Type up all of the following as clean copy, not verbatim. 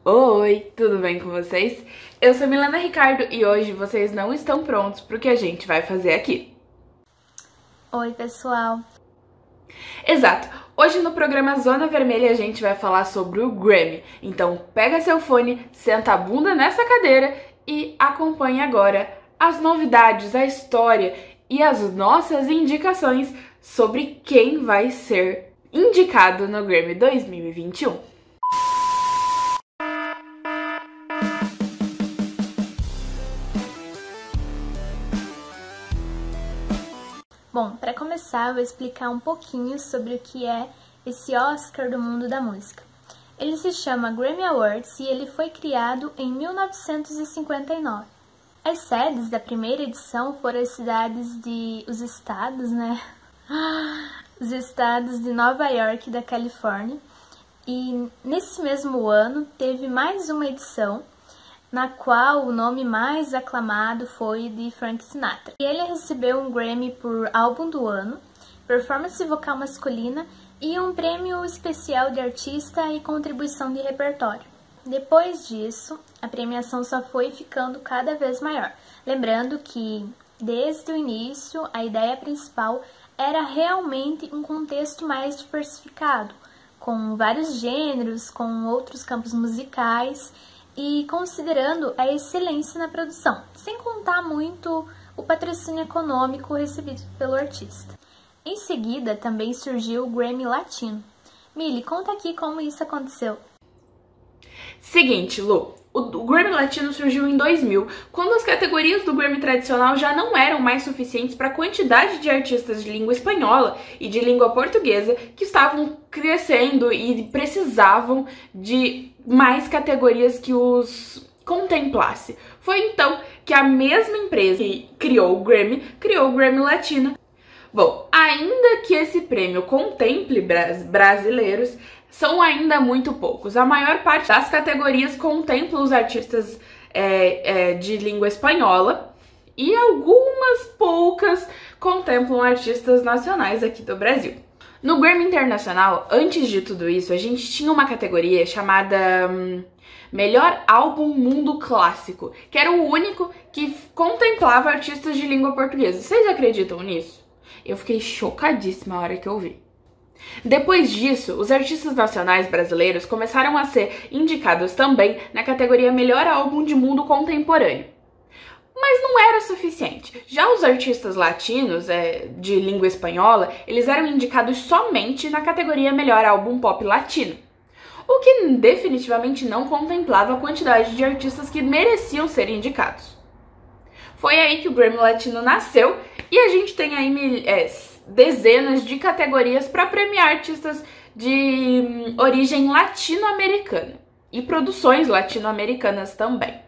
Oi, tudo bem com vocês? Eu sou Milena Ricardo e hoje vocês não estão prontos para o que a gente vai fazer aqui. Oi, pessoal! Exato! Hoje no programa Zona Vermelha a gente vai falar sobre o Grammy. Então pega seu fone, senta a bunda nessa cadeira e acompanhe agora as novidades, a história e as nossas indicações sobre quem vai ser indicado no Grammy 2021. Bom, para começar, eu vou explicar um pouquinho sobre o que é esse Oscar do mundo da música. Ele se chama Grammy Awards e ele foi criado em 1959. As sedes da primeira edição foram os estados de Nova York e da Califórnia. E nesse mesmo ano teve mais uma edição, na qual o nome mais aclamado foi de Frank Sinatra. E ele recebeu um Grammy por Álbum do Ano, Performance Vocal Masculina e um prêmio especial de artista e contribuição de repertório. Depois disso, a premiação só foi ficando cada vez maior. Lembrando que, desde o início, a ideia principal era realmente um contexto mais diversificado, com vários gêneros, com outros campos musicais, e considerando a excelência na produção, sem contar muito o patrocínio econômico recebido pelo artista. Em seguida, também surgiu o Grammy Latino. Mili, conta aqui como isso aconteceu. Seguinte, Lu, o Grammy Latino surgiu em 2000, quando as categorias do Grammy tradicional já não eram mais suficientes para a quantidade de artistas de língua espanhola e de língua portuguesa que estavam crescendo e precisavam de mais categorias que os contemplasse. Foi então que a mesma empresa que criou o Grammy Latino. Bom, ainda que esse prêmio contemple brasileiros, são ainda muito poucos. A maior parte das categorias contempla os artistas de língua espanhola e algumas poucas contemplam artistas nacionais aqui do Brasil. No Grammy Internacional, antes de tudo isso, a gente tinha uma categoria chamada Melhor Álbum Mundo Clássico, que era o único que contemplava artistas de língua portuguesa. Vocês acreditam nisso? Eu fiquei chocadíssima a hora que eu vi. Depois disso, os artistas nacionais brasileiros começaram a ser indicados também na categoria Melhor Álbum de Mundo Contemporâneo. Mas não era suficiente. Já os artistas latinos, de língua espanhola, eles eram indicados somente na categoria Melhor Álbum Pop Latino, o que definitivamente não contemplava a quantidade de artistas que mereciam ser indicados. Foi aí que o Grammy Latino nasceu e a gente tem aí dezenas de categorias para premiar artistas de origem latino-americana e produções latino-americanas também.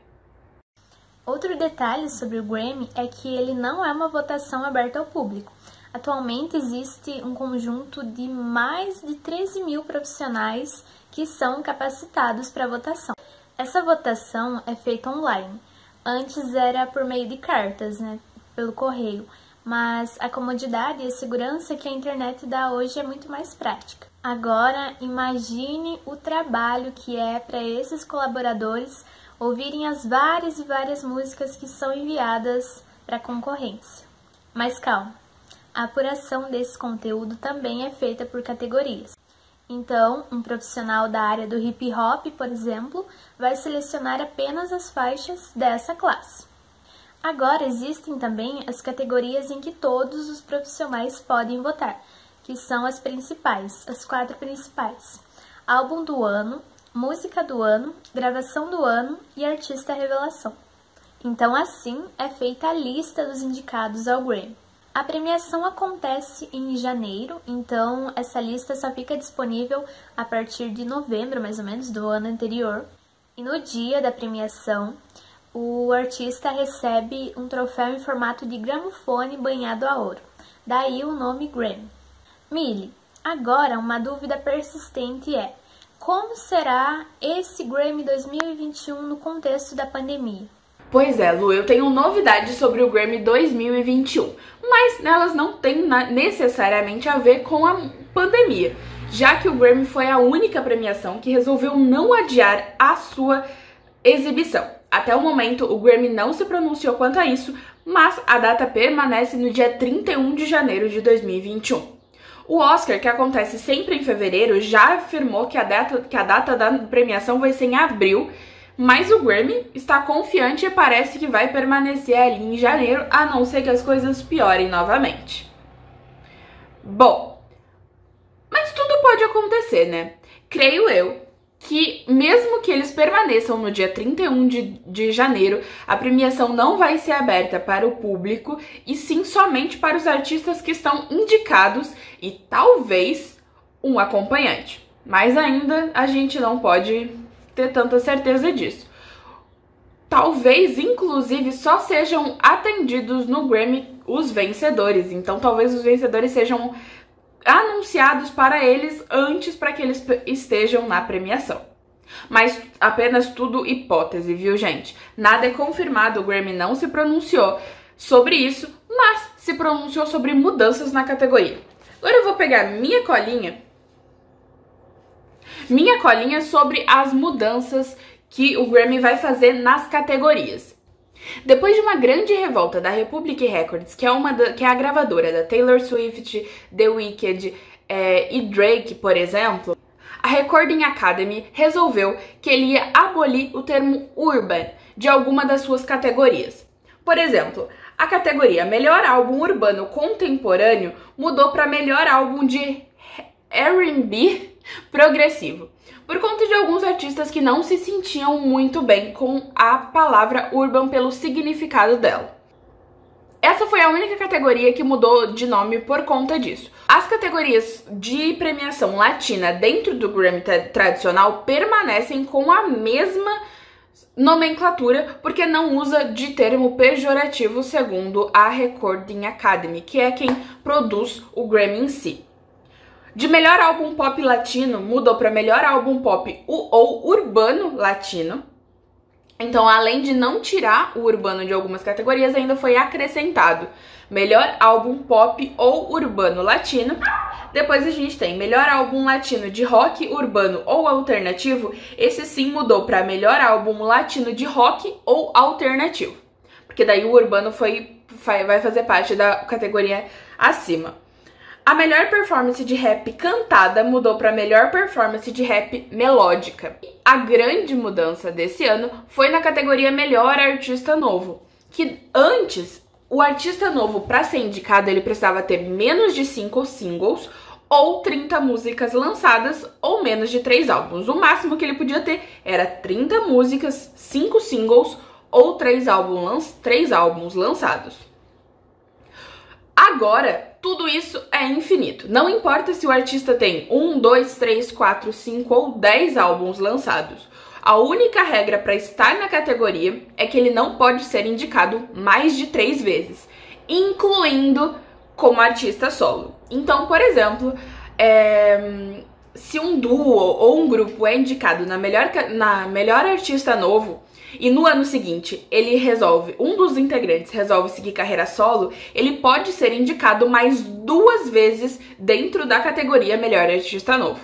Outro detalhe sobre o Grammy é que ele não é uma votação aberta ao público. Atualmente existe um conjunto de mais de 13 mil profissionais que são capacitados para votação. Essa votação é feita online. Antes era por meio de cartas, pelo correio, mas a comodidade e a segurança que a internet dá hoje é muito mais prática. Agora, imagine o trabalho que é para esses colaboradores ouvirem as várias e várias músicas que são enviadas para a concorrência. Mas calma, a apuração desse conteúdo também é feita por categorias. Então, um profissional da área do hip hop, por exemplo, vai selecionar apenas as faixas dessa classe. Agora existem também as categorias em que todos os profissionais podem votar, que são as principais, as 4 principais: Álbum do Ano, Música do Ano, Gravação do Ano e Artista Revelação. Então assim é feita a lista dos indicados ao Grammy. A premiação acontece em janeiro, então essa lista só fica disponível a partir de novembro, mais ou menos, do ano anterior. E no dia da premiação, o artista recebe um troféu em formato de gramofone banhado a ouro. Daí o nome Grammy. Mili, agora uma dúvida persistente é: como será esse Grammy 2021 no contexto da pandemia? Pois é, Lu, eu tenho novidades sobre o Grammy 2021, mas elas não têm necessariamente a ver com a pandemia. já que o Grammy foi a única premiação que resolveu não adiar a sua exibição. Até o momento, o Grammy não se pronunciou quanto a isso, mas a data permanece no dia 31 de janeiro de 2021. O Oscar, que acontece sempre em fevereiro, já afirmou que a data da premiação vai ser em abril, mas o Grammy está confiante e parece que vai permanecer ali em janeiro, a não ser que as coisas piorem novamente. Bom, mas tudo pode acontecer, né? Creio eu que mesmo que eles permaneçam no dia 31 de janeiro, a premiação não vai ser aberta para o público e sim somente para os artistas que estão indicados e talvez um acompanhante. Mas ainda a gente não pode ter tanta certeza disso. Talvez, inclusive, só sejam atendidos no Grammy os vencedores. Então talvez os vencedores sejam anunciados para eles antes para que eles estejam na premiação. Mas apenas tudo hipótese, viu, gente? Nada é confirmado, o Grammy não se pronunciou sobre isso, mas se pronunciou sobre mudanças na categoria. Agora eu vou pegar minha colinha sobre as mudanças que o Grammy vai fazer nas categorias. Depois de uma grande revolta da Republic Records, que é a gravadora da Taylor Swift, The Weeknd e Drake, por exemplo, a Recording Academy resolveu que ele ia abolir o termo Urban de alguma das suas categorias. Por exemplo, a categoria Melhor Álbum Urbano Contemporâneo mudou para Melhor Álbum de R&B Progressivo, por conta de alguns artistas que não se sentiam muito bem com a palavra urban pelo significado dela. Essa foi a única categoria que mudou de nome por conta disso. As categorias de premiação latina dentro do Grammy tradicional permanecem com a mesma nomenclatura, porque não usa de termo pejorativo, segundo a Recording Academy, que é quem produz o Grammy em si. De melhor álbum pop latino, mudou para melhor álbum pop ou urbano latino. Então, além de não tirar o urbano de algumas categorias, ainda foi acrescentado melhor álbum pop ou urbano latino. Depois a gente tem melhor álbum latino de rock, urbano ou alternativo. Esse sim mudou para melhor álbum latino de rock ou alternativo, porque daí o urbano vai fazer parte da categoria acima. A melhor performance de rap cantada mudou para melhor performance de rap melódica. A grande mudança desse ano foi na categoria Melhor Artista Novo, que antes o artista novo, para ser indicado, ele precisava ter menos de 5 singles ou 30 músicas lançadas ou menos de 3 álbuns. O máximo que ele podia ter era 30 músicas, 5 singles ou 3 álbuns lançados. Agora, tudo isso é infinito. Não importa se o artista tem 1, 2, 3, 4, 5 ou 10 álbuns lançados. A única regra para estar na categoria é que ele não pode ser indicado mais de 3 vezes, incluindo como artista solo. Então, por exemplo, se um duo ou um grupo é indicado na melhor artista novo, e no ano seguinte um dos integrantes resolve seguir carreira solo, ele pode ser indicado mais 2 vezes dentro da categoria Melhor Artista Novo.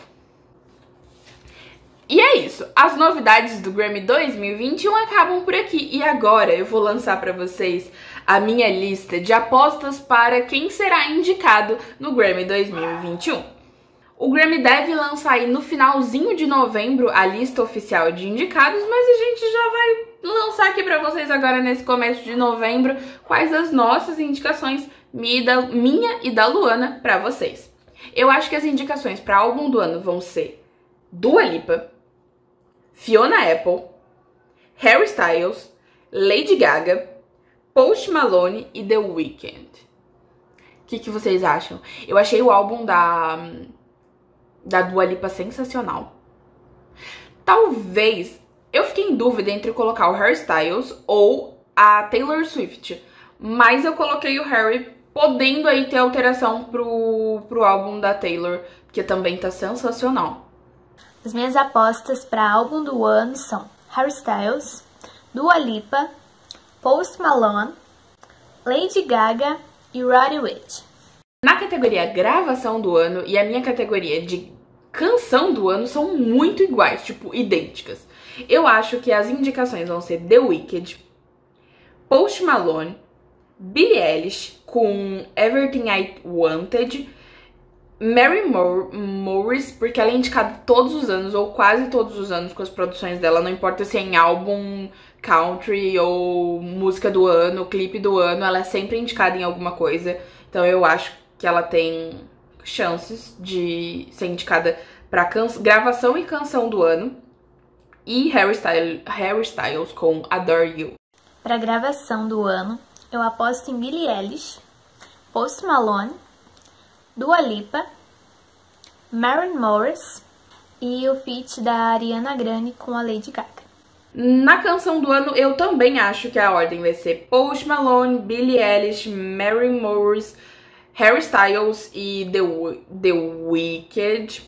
E é isso, as novidades do Grammy 2021 acabam por aqui. E agora eu vou lançar para vocês a minha lista de apostas para quem será indicado no Grammy 2021. O Grammy deve lançar aí no finalzinho de novembro a lista oficial de indicados, mas a gente já vai lançar aqui pra vocês agora nesse começo de novembro quais as nossas indicações, minha e da Luana, pra vocês. Eu acho que as indicações para álbum do ano vão ser Dua Lipa, Fiona Apple, Harry Styles, Lady Gaga, Post Malone e The Weeknd. O que vocês acham? Eu achei o álbum da Dua Lipa sensacional. Talvez eu fiquei em dúvida entre colocar o Harry Styles ou a Taylor Swift, mas eu coloquei o Harry, podendo aí ter alteração pro álbum da Taylor, que também tá sensacional. As minhas apostas para álbum do ano são Harry Styles, Dua Lipa, Post Malone, Lady Gaga e Roddy Ricch. Na categoria gravação do ano e a minha categoria de canção do ano são muito iguais, tipo, idênticas. Eu acho que as indicações vão ser The Weeknd, Post Malone, Billie Eilish com Everything I Wanted, Mary Morris, porque ela é indicada todos os anos, ou quase todos os anos, com as produções dela, não importa se é em álbum, country, ou música do ano, clipe do ano, ela é sempre indicada em alguma coisa. Então eu acho que ela tem chances de ser indicada pra gravação e canção do ano. E Harry Styles com Adore You. Pra gravação do ano, eu aposto em Billie Eilish, Post Malone, Dua Lipa, Mary Morris e o feat da Ariana Grande com a Lady Gaga. Na canção do ano, eu também acho que a ordem vai ser Post Malone, Billie Eilish, Mary Morris, Harry Styles e The Weeknd.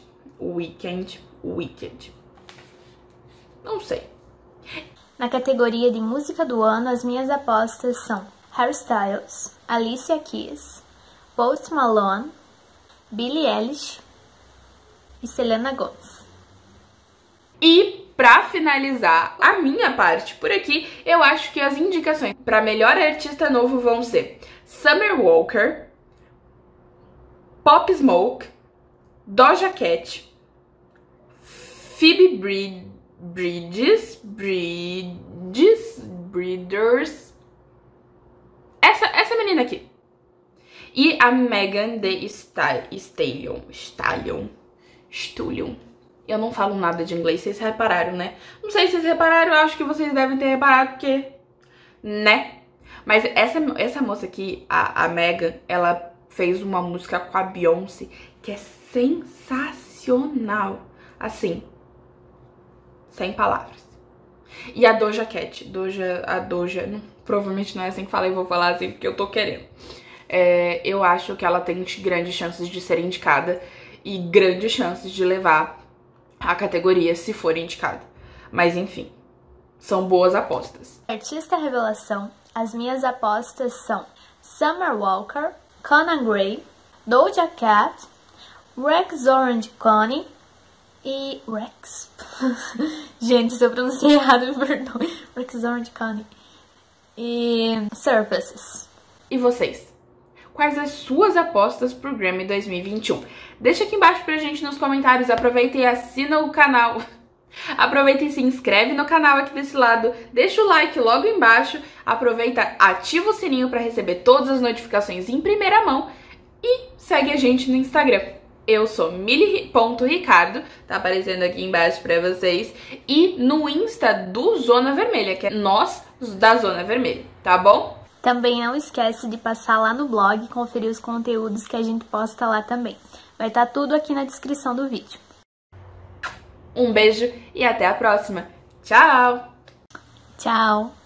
Não sei. Na categoria de música do ano, as minhas apostas são Harry Styles, Alicia Keys, Post Malone, Billie Eilish e Selena Gomez. E pra finalizar a minha parte por aqui, eu acho que as indicações para melhor artista novo vão ser Summer Walker, Pop Smoke, Doja Cat, Phoebe Bridgers, essa menina aqui. E a Megan Thee Stallion. Eu não falo nada de inglês, vocês repararam, né? Não sei se vocês repararam, eu acho que vocês devem ter reparado, porque... né? Mas essa moça aqui, a Megan, ela fez uma música com a Beyoncé que é sensacional. Assim, sem palavras. E a Doja Cat, provavelmente não é assim que fala, eu vou falar assim porque eu tô querendo. Eu acho que ela tem grandes chances de ser indicada e grandes chances de levar a categoria se for indicada. Mas enfim, são boas apostas. Artista revelação, as minhas apostas são Summer Walker, Conan Gray, Doja Cat, Rex Orange County e Rex. Gente, se eu pronunciei errado, me perdoe. Rex Orange County e Surfaces. E vocês? Quais as suas apostas pro Grammy 2021? Deixa aqui embaixo pra gente nos comentários. Aproveita e assina o canal. Aproveita e se inscreve no canal aqui desse lado. Deixa o like logo embaixo. Aproveita, ativa o sininho pra receber todas as notificações em primeira mão. E segue a gente no Instagram. Eu sou mili.ricardo, tá aparecendo aqui embaixo pra vocês. E no Insta do Zona Vermelha, que é nós da Zona Vermelha, tá bom? Também não esquece de passar lá no blog e conferir os conteúdos que a gente posta lá também. Vai estar tudo aqui na descrição do vídeo. Um beijo e até a próxima. Tchau! Tchau!